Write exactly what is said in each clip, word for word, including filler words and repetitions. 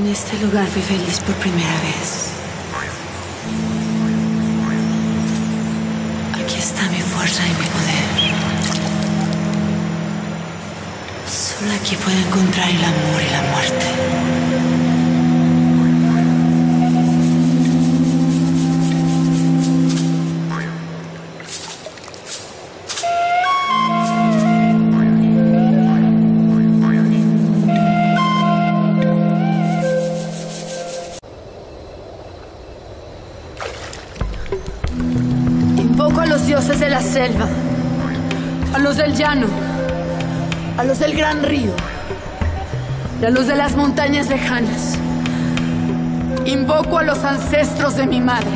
este lugar fui feliz por primera vez. Aquí está mi fuerza y mi poder. Solo aquí puedo encontrar el amor y la muerte. Invoco a los dioses de la selva, a los del llano, a los del gran río y a los de las montañas lejanas. Invoco a los ancestros de mi madre.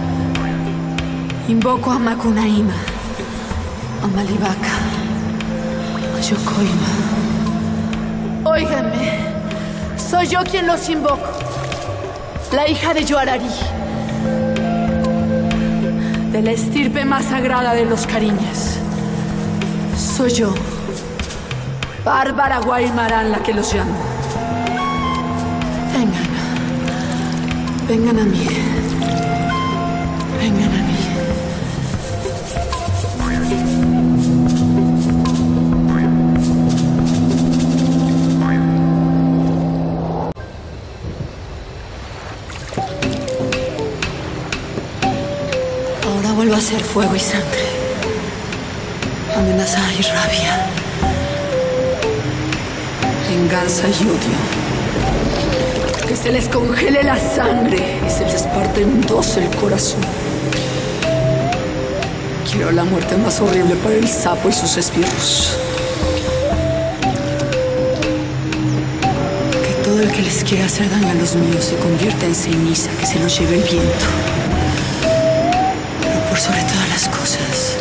Invoco a Macunaíma, a Malivaca, a Yocoima. Óiganme, soy yo quien los invoco, la hija de Yoararí, de la estirpe más sagrada de los cariñas. Soy yo, Bárbara Guaymarán, la que los llama. Vengan, vengan a mí, vengan a mí. Ahora vuelvo a ser fuego y sangre, amenaza y rabia, venganza y odio. Que se les congele la sangre y se les parte en dos el corazón. Quiero la muerte más horrible para el sapo y sus esbirros. Que todo el que les quiera hacer daño a los míos se convierta en ceniza, que se los lleve el viento. Pero por sobre todas las cosas,